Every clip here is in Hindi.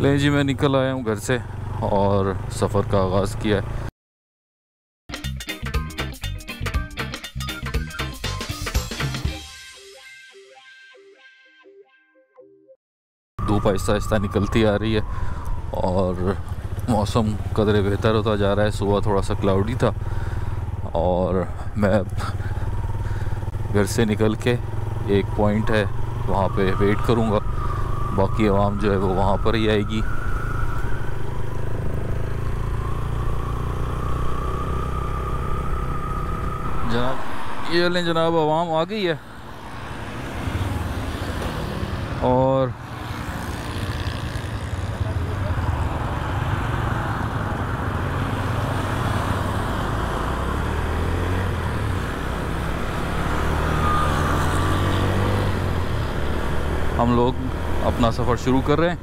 ले जी, मैं निकल आया हूँ घर से और सफ़र का आगाज़ किया है। धूप आहिस्ता आहिस्ता निकलती आ रही है और मौसम कदरे बेहतर होता जा रहा है। सुबह थोड़ा सा क्लाउडी था और मैं घर से निकल के एक पॉइंट है वहाँ पे वेट करूँगा, बाकी आवाम जो है वो वहाँ पर ही आएगी। जनाब ये लें जनाब, आवाम आ गई है और हम लोग अपना सफ़र शुरू कर रहे हैं।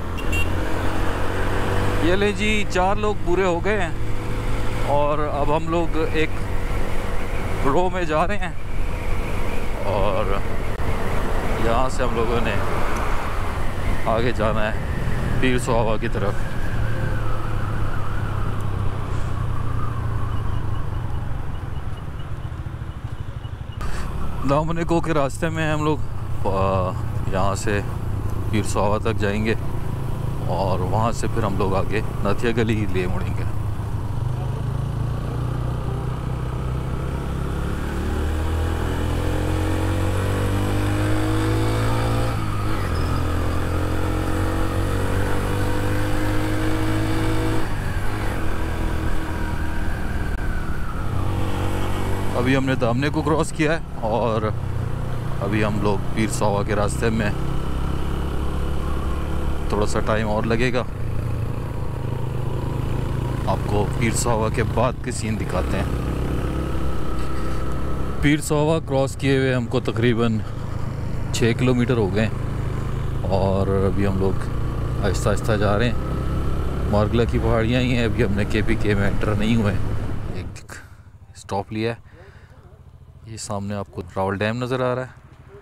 ये ले जी, 4 लोग पूरे हो गए हैं और अब हम लोग एक रो में जा रहे हैं और यहाँ से हम लोगों ने आगे जाना है पीर सुहावा की तरफ। दामनिको के रास्ते में हम लोग यहाँ से पीर सुहावा तक जाएंगे और वहाँ से फिर हम लोग आगे नथिया गली लिए मुड़ेंगे। अभी हमने दामने को क्रॉस किया है और अभी हम लोग पीर सुहावा के रास्ते में, थोड़ा सा टाइम और लगेगा। आपको पीर सुहावा के बाद के सीन दिखाते हैं। पीर सुहावा क्रॉस किए हुए हमको तकरीबन 6 किलोमीटर हो गए और अभी हम लोग आहिस्ता आहिस्ता जा रहे हैं। मार्गला की पहाड़ियाँ ही हैं, अभी हमने KPK में एंटर नहीं हुए। एक स्टॉप लिया है, ये सामने आपको रावल डैम नज़र आ रहा है।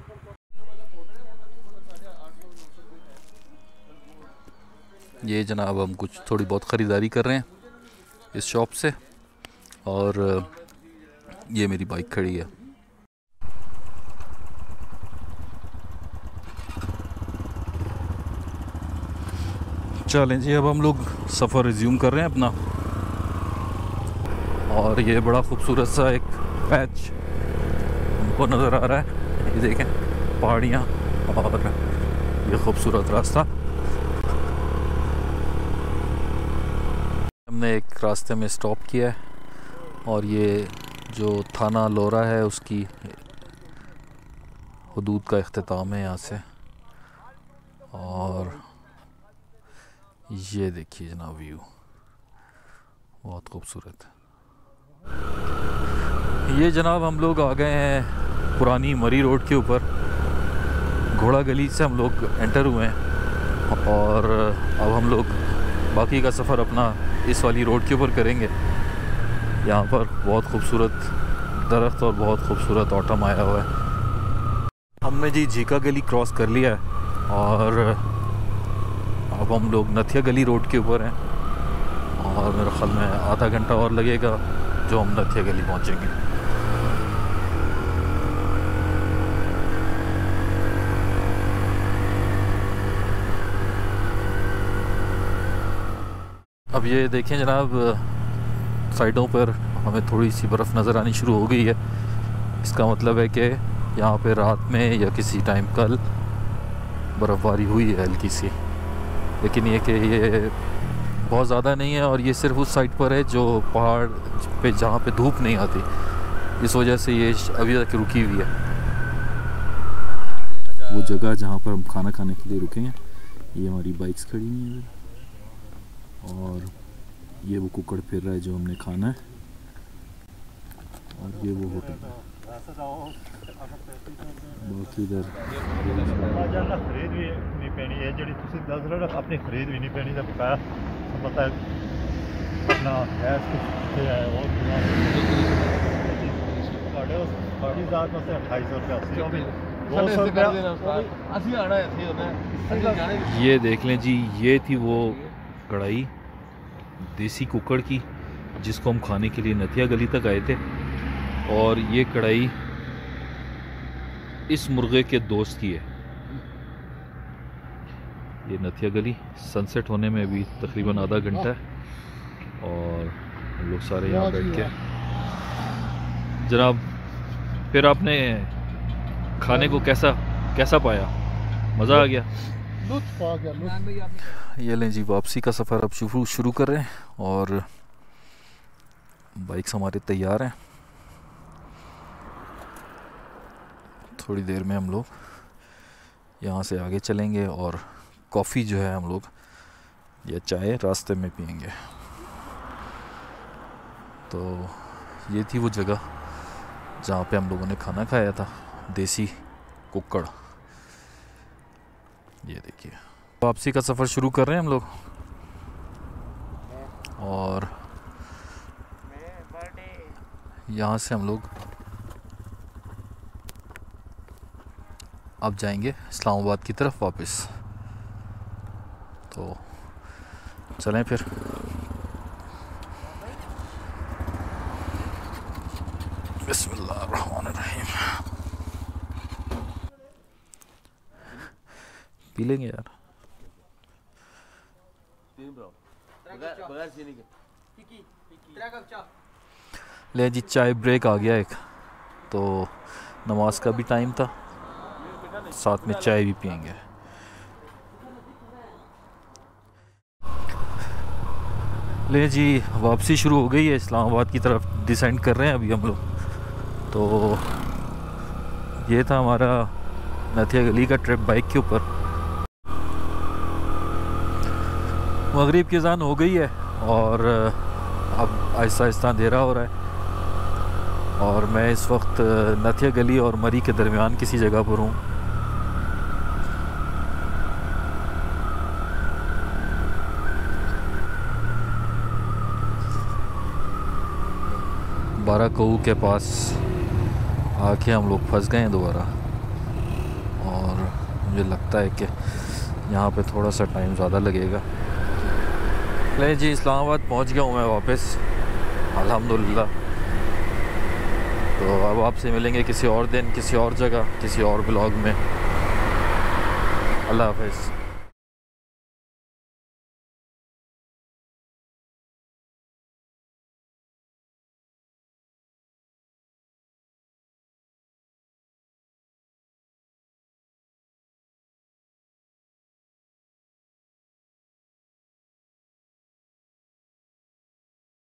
ये जनाब हम कुछ थोड़ी बहुत ख़रीदारी कर रहे हैं इस शॉप से और ये मेरी बाइक खड़ी है। चलें जी, अब हम लोग सफ़र रिज्यूम कर रहे हैं अपना और ये बड़ा खूबसूरत सा एक पैच हमको नज़र आ रहा है। ये देखें पहाड़ियाँ और ये खूबसूरत रास्ता। हमने एक रास्ते में स्टॉप किया है और ये जो थाना लोरा है उसकी हदूद का इख्तिताम है यहाँ से। और ये देखिए जनाब व्यू बहुत खूबसूरत है। ये जनाब हम लोग आ गए हैं पुरानी मरी रोड के ऊपर। घोड़ा गली से हम लोग एंटर हुए हैं और अब हम लोग बाकी का सफ़र अपना इस वाली रोड के ऊपर करेंगे। यहाँ पर बहुत खूबसूरत दरख्त और बहुत खूबसूरत ऑटम आया हुआ है। हमने जी झीका गली क्रॉस कर लिया है और अब हम लोग नथिया गली रोड के ऊपर हैं और मेरे ख्याल में आधा घंटा और लगेगा जो हम नथिया गली पहुँचेंगे। अब ये देखें जनाब, साइडों पर हमें थोड़ी सी बर्फ़ नज़र आनी शुरू हो गई है। इसका मतलब है कि यहाँ पे रात में या किसी टाइम कल बर्फ़बारी हुई है हल्की सी, लेकिन ये कि ये बहुत ज़्यादा नहीं है और ये सिर्फ उस साइड पर है जो पहाड़ पे जहाँ पे धूप नहीं आती, इस वजह से ये अभी तक रुकी हुई है। वो जगह जहाँ पर हम खाना खाने के लिए रुके हैं, ये हमारी बाइक्स खड़ी हुई हैं और ये वो कुकड़ फिर रहा है जो हमने खाना है और ये वो होटल है। बाकी इधर खरीद भी नहीं पैनी है जी, दस रहे अपनी खरीद भी नहीं पैनी तो बकाया पता है अपना गैस है और साढ़े 2800 रुपया ये देख लें जी, ये थी वो कढ़ाई देसी कुकड़ की जिसको हम खाने के लिए नथिया गली तक आए थे। और ये कढ़ाई इस मुर्गे के दोस्त की है। ये नथिया गली, सनसेट होने में भी तकरीबन आधा घंटा है और हम लोग सारे यहाँ बैठ के जनाब। फिर आपने खाने को कैसा पाया? मज़ा आ गया? ये लें जी, वापसी का सफ़र अब शुरू कर रहे हैं और बाइक्स हमारे तैयार हैं। थोड़ी देर में हम लोग यहाँ से आगे चलेंगे और कॉफ़ी जो है हम लोग या चाय रास्ते में पियेंगे। तो ये थी वो जगह जहाँ पे हम लोगों ने खाना खाया था, देसी कुकड़। ये देखिए, वापसी का सफ़र शुरू कर रहे हैं हम लोग और यहाँ से हम लोग अब जाएंगे इस्लामाबाद की तरफ वापस। तो चलें फिर। बिस्मिल्लाहिर्रहमानिर्रहीम। पी लेंगे यार। ले जी, चाय ब्रेक आ गया एक, तो नमाज का भी टाइम था, साथ में चाय भी पियेंगे। ले जी, वापसी शुरू हो गई है, इस्लामाबाद की तरफ डिसेंड कर रहे हैं अभी हम लोग। तो ये था हमारा नथिया गली का ट्रिप बाइक के ऊपर। मगरिब की अज़ान हो गई है और अब आहिस्ता आहिस्ता अंधेरा हो रहा है और मैं इस वक्त नथिया गली और मरी के दरमियान किसी जगह पर हूँ। बारह कऊ के पास आके हम लोग फंस गए हैं दोबारा और मुझे लगता है कि यहाँ पे थोड़ा सा टाइम ज़्यादा लगेगा। ले जी, इस्लामाबाद पहुँच गया हूँ मैं वापस, अल्हम्दुलिल्लाह। तो अब आपसे मिलेंगे किसी और दिन, किसी और जगह, किसी और ब्लॉग में। अल्लाह हाफ़िज़।